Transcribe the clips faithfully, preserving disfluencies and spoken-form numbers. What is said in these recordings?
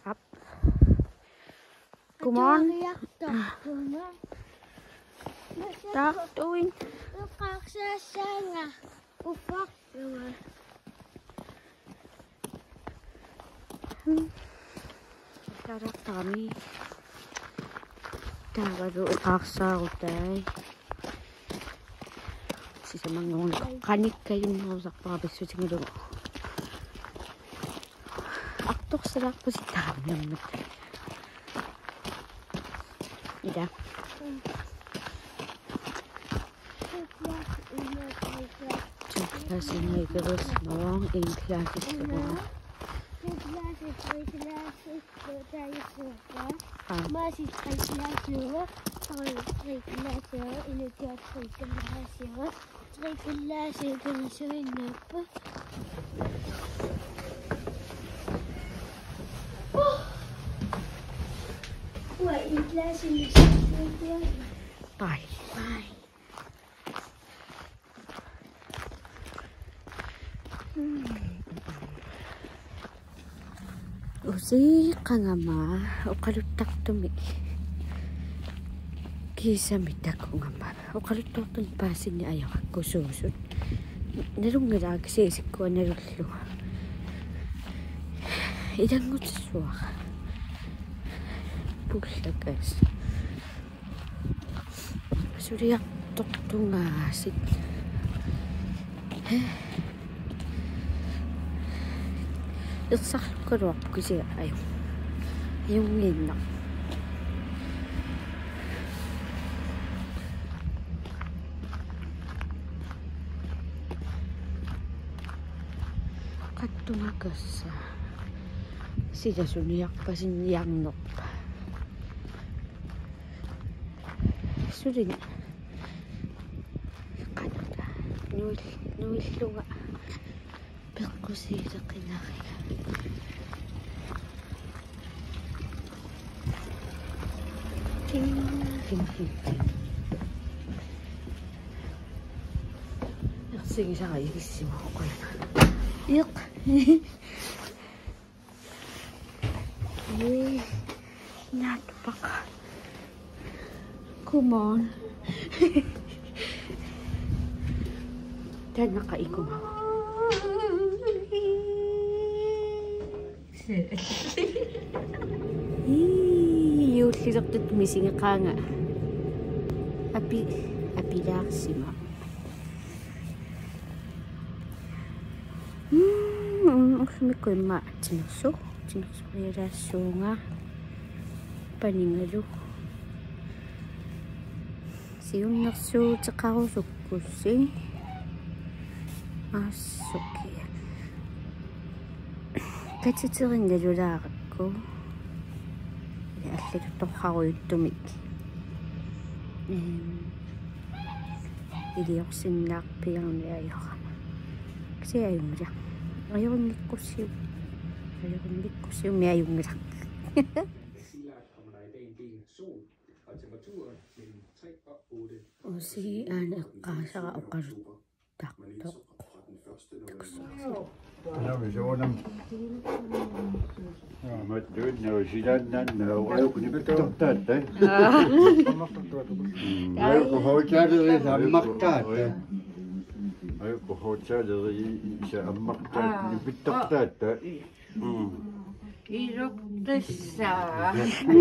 ครับกูมอนดอกตุยTarak kami Tagado ukaksa utay Sisa mangon kanik kayo nausak pabis Sucing ito Aktok sarak po si Tam Yang matay Ida Klase na ikaros Mawang in klase sa mga Twee glazen, twee glazen, maar ze twee glazen, twee glazen in het jaar twee glazen, twee glazen kunnen zo in nappen. Wah, in glazen is twee glazen. Bye. Bye. Usi kangama ukalutak tumi kisa mitak ko ngama ukalutak tun pasin ni ayaw ko susud narong nga agsisik ko narullo idang utswa pula guys suriyak tok tungasit Ilsak ko ko siya ayaw. Yung ninak. Katumagas sa sila suniyak pa siniyang nok. Surin. Kanada. Nuil, nuil lunga. Bako sila kinakaya. Ting ting ting ting. Sige siya kayo kasi mo ko yan. Yuk. Eh, natupak. Come on. Dan nakaikom ako. Iyuh, sirok na tumising ka nga. Api, api laksima. Hmm, ang sumi ko yung maa. Tinakso. Tinakso ko yung raso nga. Paningalo. Siyong nakso tsaka ko sukusing. Asuki. Katsitsering na julakat ko. Asli ito ako yung tumik. Hindi ako sinakpi ang ayaw ka. Kasi ayaw mo lang. Ayaw ang likos yun. Ayaw ang likos yun. May ayaw mo lang. O si anak ka sa kaukarot. Taktok. Ja, we zo dan. Ja, maar het doet nou, zie dat dan nou ook niet toch dat, hè? Maar ook gehoord ja, er is aan maktaat, hè? Maar ook gehoord ja, er is aan maktaat, niet toch dat, hè? Hier ook de zaak.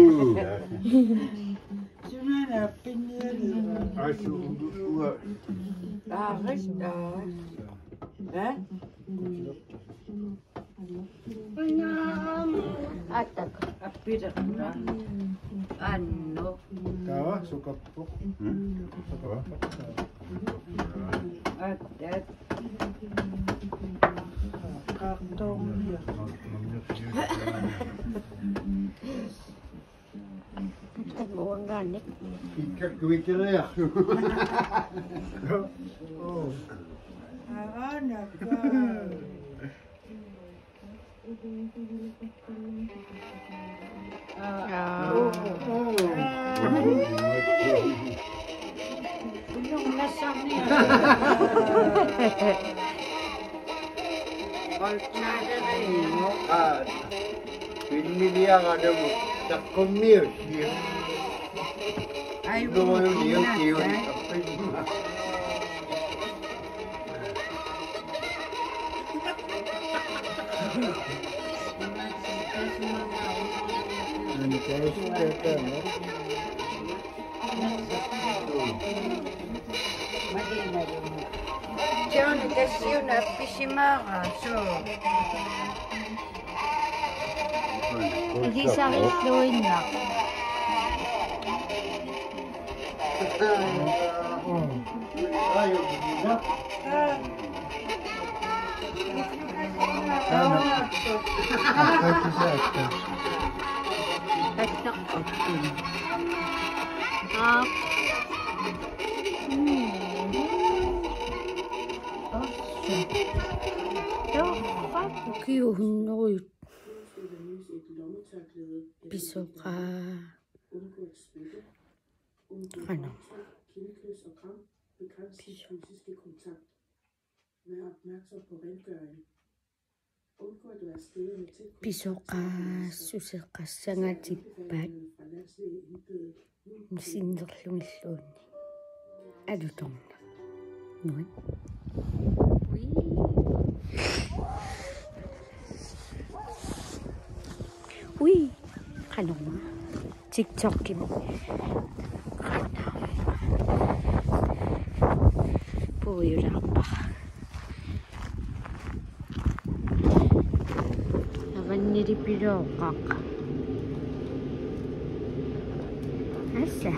Gimana pindah? Als je hoe Daar is daar. Hè? Atak, apir na. Ano? Kau suka pok? Apa? Atat. Kartong dia. Mo ang ganit. Ikak kuikir ya. Oh. Anak. Belum nasam ni. Kalau ada ni, Pinilihan ada tak komir dia. Ay, Gawa yung niyo kiyo. Ano kayo siya ka? John, kasi yun na pisimaka. So, Hindi sakit gawin na. Ayaw, hindi. Ano? Ito siya ito. Tatak ako. Ah. Hmm. Okay, no. Pisoka. Ano? Pisoka susaka sangat cepat. Sinderlung-lung. Aduh dong. Nuan. Wih. Wih. Ano ma? TikTokin. Puirapa. Akan jadi pirokak. Asa?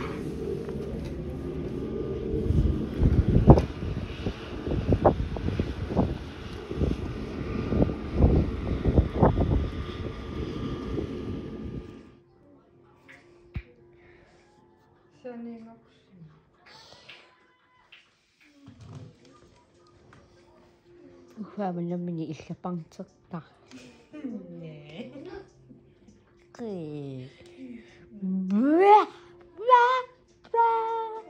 Wah, benar-benar ni isla pang cetak. Okay. Wah, wah, wah.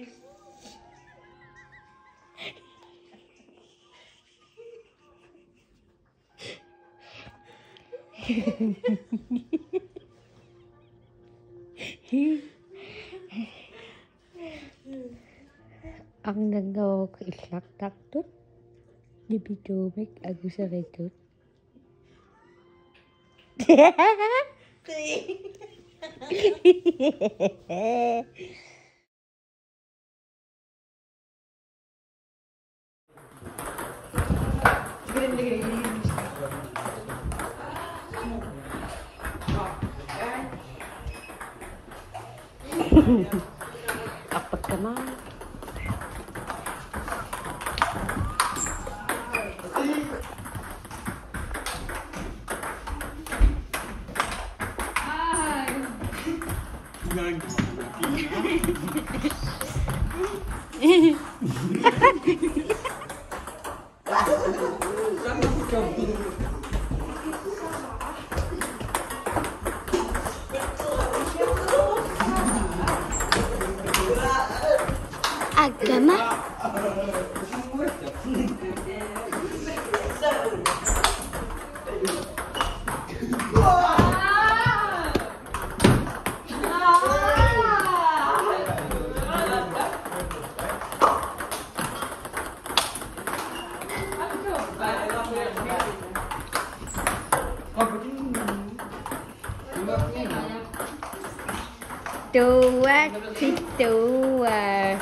Ang nagawa ko islak-tak doon. Dibidomik aku seredut. Apa kemana? Agama. Dua, dua.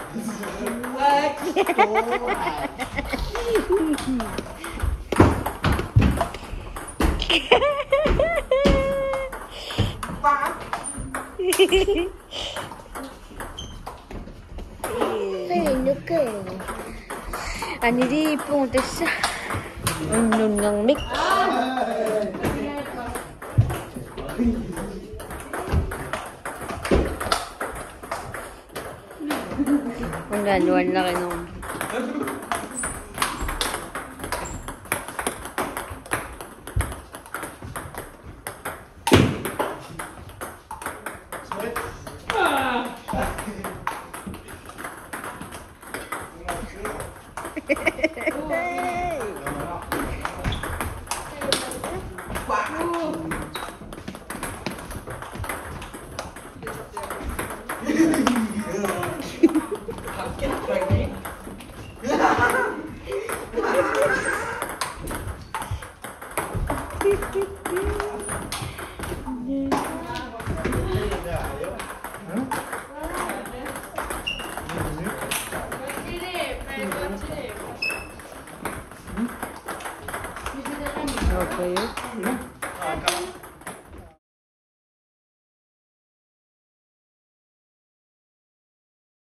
Ani di pun desa. Nun ngang mik. Ang laki nung. Okay.